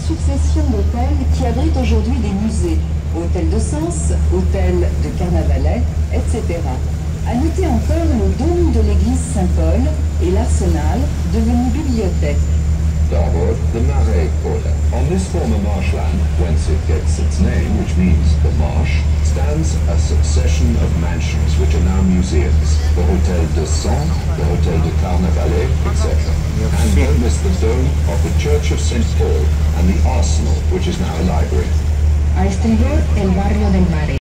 succession d'hôtels qui abritent aujourd'hui des musées, hôtel de Sens, hôtel de Carnavalet, etc. À noter encore le dôme de l'église Saint-Paul et l'arsenal, devenu bibliothèque. Daarvoor the Marais Order. On this former marshland, whence it gets its name, which means the marsh, stands a succession of mansions which are now museums. The Hôtel de Sens, the Hôtel de Carnavalet, etc. And don't miss the dome of the Church of St. Paul and the arsenal, which is now a library. A estribor, el barrio del Mare.